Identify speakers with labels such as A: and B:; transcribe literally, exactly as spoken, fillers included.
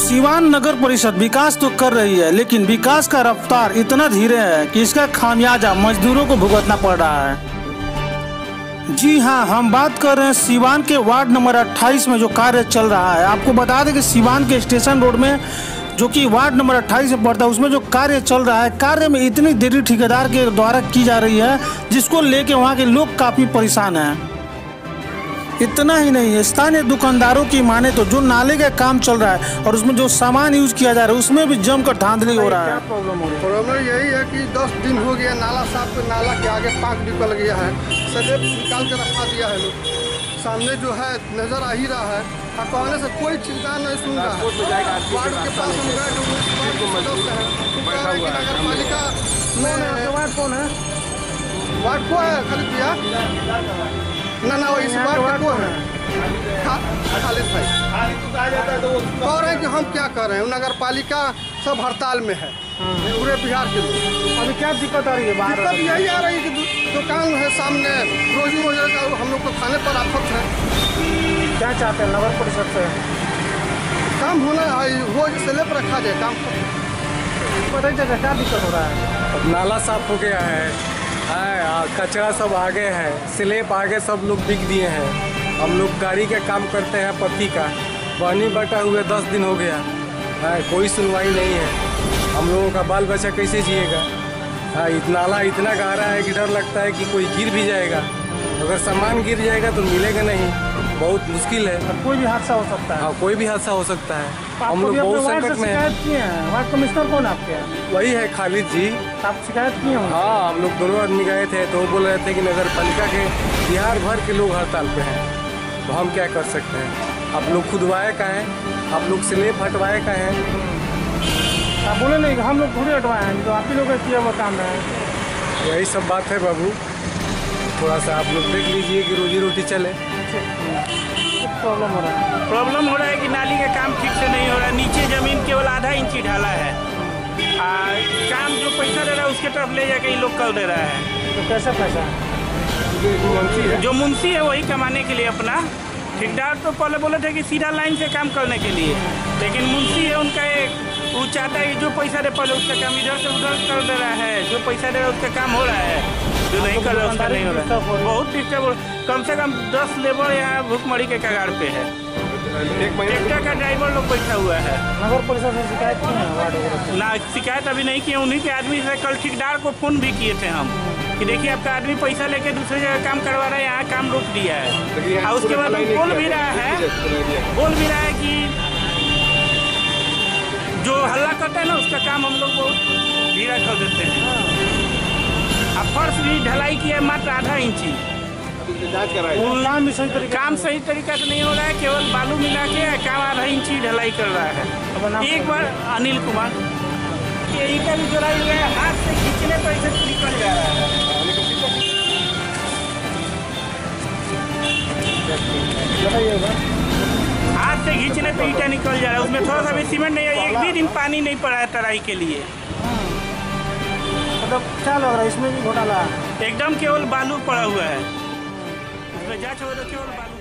A: सीवान नगर परिषद विकास तो कर रही है, लेकिन विकास का रफ्तार इतना धीरे है कि इसका खामियाजा मजदूरों को भुगतना पड़ रहा है। जी हां, हम बात कर रहे हैं सीवान के वार्ड नंबर अट्ठाईस में जो कार्य चल रहा है। आपको बता दें कि सीवान के स्टेशन रोड में, जो कि वार्ड नंबर अट्ठाईस में पड़ता है, उसमें जो कार्य चल रहा है, कार्य में इतनी देरी ठेकेदार के द्वारा की जा रही है जिसको लेके वहाँ के लोग काफ़ी परेशान हैं। इतना ही नहीं है, स्थानीय दुकानदारों की माने तो जो नाले का काम चल रहा है और उसमें जो सामान यूज किया जा रहा है उसमें भी जमकर धांधली हो रहा है।
B: प्रॉब्लम हो रही है प्रॉब्लम यही है कि दस दिन हो गया, नाला साफ पे नाला के आगे पाक निकल गया है, सदैव निकाल के रखा दिया है। लोग सामने जो है नजर आ ही रहा है, कहने से कोई चिंता नहीं सुन रहा है। वार्ड के पास हम गए नगर पालिका में वार्ड कौन है, वार्ड को है खाली भैया ना ना वो इस बार को है खालिद भाई कह रहे हैं कि हम क्या कर रहे हैं। नगर पालिका सब हड़ताल में है पूरे बिहार के लोग।
A: अभी क्या दिक्कत आ रही है?
B: दिक्कत यही आ रही है कि दुकान है सामने, रोजी रोजी का हम लोग को खाने पर आफत है।
A: क्या चाहते हैं नगर परिषद से?
B: काम होना हो स्लेब रखा जाए काम।
A: पता जगह क्या दिक्कत हो रहा है?
C: नाला साफ हो गया है, है कचरा सब आगे है, स्लेब आगे सब लोग बिक दिए हैं। हम लोग गाड़ी का काम करते हैं पत्ती का, पानी बटा हुए दस दिन हो गया है, कोई सुनवाई नहीं है। हम लोगों का बाल बच्चा कैसे जिएगा? हाँ, नाला इतना गहरा है कि डर लगता है कि कोई गिर भी जाएगा। अगर सामान गिर जाएगा तो मिलेगा नहीं, बहुत मुश्किल है।
A: कोई भी हादसा हो सकता है।
C: हाँ, कोई भी हादसा हो सकता है। हम लोग बहुत संकट में हैं।
A: वार्ड कमिश्नर कौन आपके?
C: वही है खालिद जी।
A: आप शिकायत किए होंगे?
C: हाँ, हम लोग दोनों आदमी गए थे तो वो बोल रहे थे कि नगर पालिका के बिहार भर के लोग हड़ताल पे हैं, तो हम क्या कर सकते हैं। आप लोग खुदवाए का है, आप लोग स्लेब हटवाए का है।
A: आप बोले नहीं हम लोग थोड़ी हटवाए हैं, तो आप ही लोग किया हुआ काम है।
C: यही सब बात है बाबू, थोड़ा सा आप लोग देख लीजिए कि रोजी रोटी चले।
A: प्रॉब्लम हो रहा है
D: प्रॉब्लम हो रहा है कि नाली का काम ठीक से नहीं हो रहा है। नीचे जमीन केवल आधा इंची ढाला है, आ, काम जो पैसा दे रहा है उसके तरफ ले जाके ये लोग कर दे रहा है।
A: तो कैसा पैसा
D: है? जो मुंशी है वही कमाने के लिए अपना। ठेकेदार तो पहले बोले थे कि सीधा लाइन से काम करने के लिए, लेकिन मुंशी है उनका एक वो चाहता है कि जो पैसा दे पहले उसका काम इधर से उधर कर दे रहा है। जो पैसा दे रहा है उसका काम हो रहा है, जो नहीं कर रहा है उसका नहीं हो रहा है। बहुत डिस्टर्ब, कम से कम दस लेबर यहाँ भूखमरी के कगार पे है। ट्रैक्टर का ड्राइवर लोग बैठा हुआ है।
A: नगर परिषद से शिकायत की है?
D: ना, शिकायत अभी नहीं किए। उन्हीं के आदमी से कल ठेकेदार को फोन भी किए थे हम कि देखिए आपका आदमी पैसा लेके दूसरी जगह काम करवा रहा है, यहाँ काम रोक दिया है। और उसके बाद बोल भी रहा है बोल भी रहा है कि जो हल्ला करता है ना उसका काम हम लोग बहुत धीरा कर देते हैं। अब फर्श भी ढलाई किया है मात्र आधा इंची।
A: काम भी सही तरीका
D: काम सही तरीका से नहीं हो रहा है, केवल बालू मिला के काम आधा इंची ढलाई कर रहा है। एक बार अनिल कुमार ये ईटा भी जोड़ाई हुआ है, हाथ से खींचने पर इसे निकल जा रहा है। हाथ से खींचने पे ईटा निकल जा रहा है, उसमें थोड़ा सा भी सीमेंट नहीं है। एक भी दिन पानी नहीं पड़ा है तराई के लिए।
A: मतलब क्या लग रहा है इसमें भी घोटाला?
D: एकदम केवल बालू पड़ा हुआ है, उसमें जांच हो तो केवल बालू।